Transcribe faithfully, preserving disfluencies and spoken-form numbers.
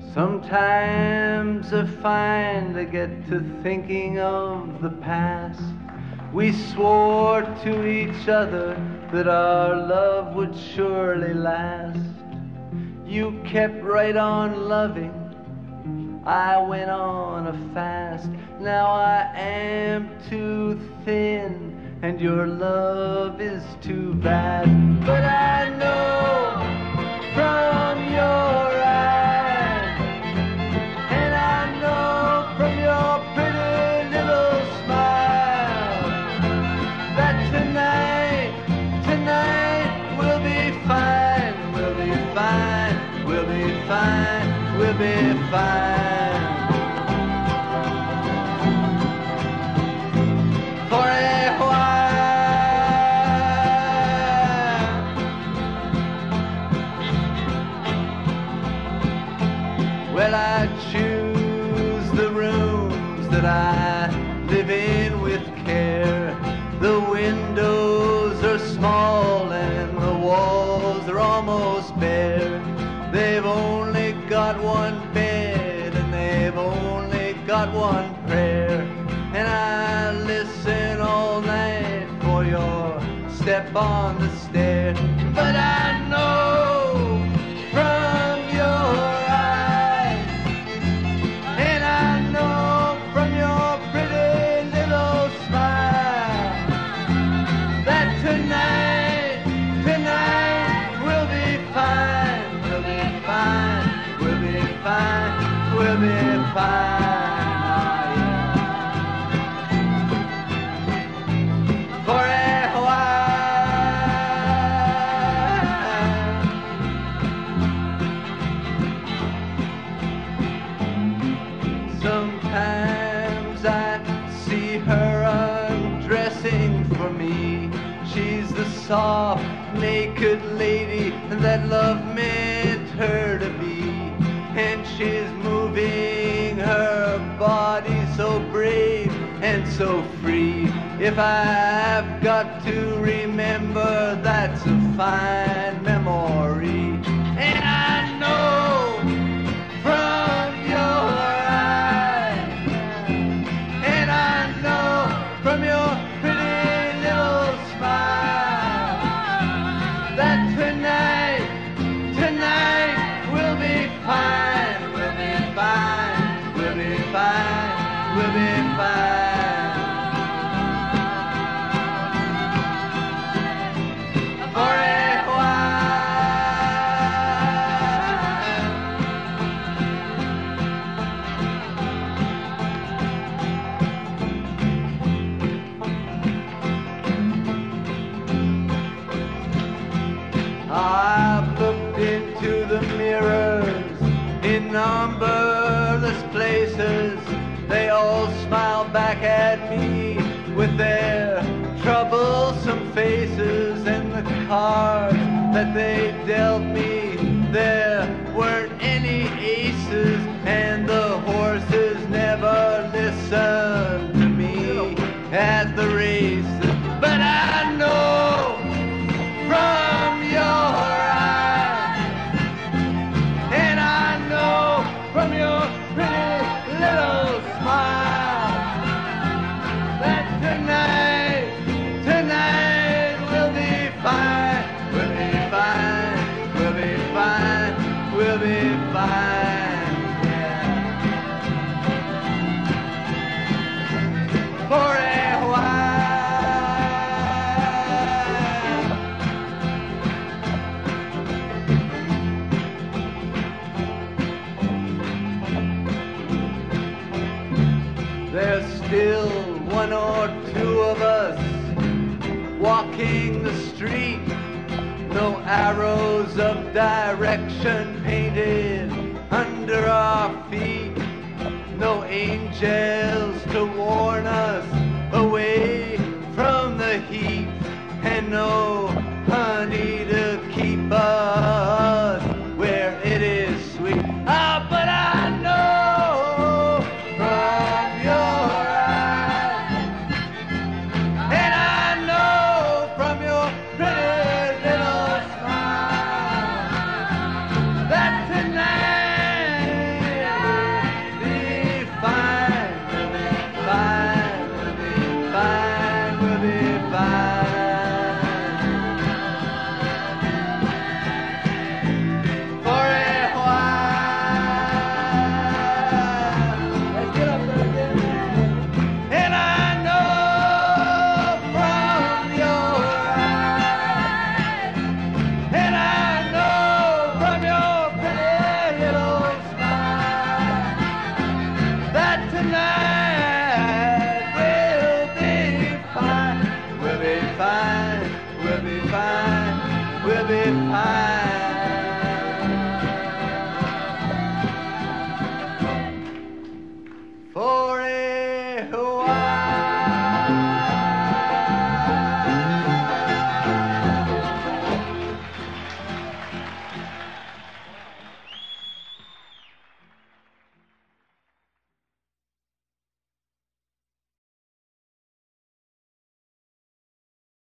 Sometimes I find I get to thinking of the past. We swore to each other that our love would surely last. You kept right on loving, I went on a fast. Now I am too thin, and your love is too vast. But I know from your eyes, and I know from your pretty little smile, that tonight, tonight we'll be fine, we'll be fine, we'll be fine, we'll be fine. For a while, well, I choose the rooms that I live in with care. The windows are small and the walls are almost bare. They've only got one bed and they've only got one prayer. And I listen all night for your step on the stair. But I know from your eyes, and I know from your pretty little smile, that tonight, tonight we'll be fine, we'll be fine, we'll be fine, we'll be fine. For a while, sometimes I see her undressing for me. She's the soft, naked lady that love meant her to be. And she's moving her body so brave and so free. If I've got to remember, that's a fine memory. And I know from your eyes, and I know from your pretty little smile, that tonight, tonight we'll be fine, we'll be fine, we'll be fine, we'll be fine. For a while, I've looked into the mirrors in numberless places. They all smile back at me with their troublesome faces. And the cards that they dealt me, there weren't any aces, and the horses never listened to me at the races. But I know from your eyes, and I know from your pretty little smile, that tonight, tonight we'll be fine, we'll be fine, we'll be fine, we'll be fine, yeah. For a while, there's still one or two of us walking the street. No arrows of direction painted under our feet. No angels to warn us away from the heat. And no honey to keep us where it is sweet. Ah, but I know from your eyes, and I know from your pretty little smile, that tonight, fine, we'll be fine, we'll be fine.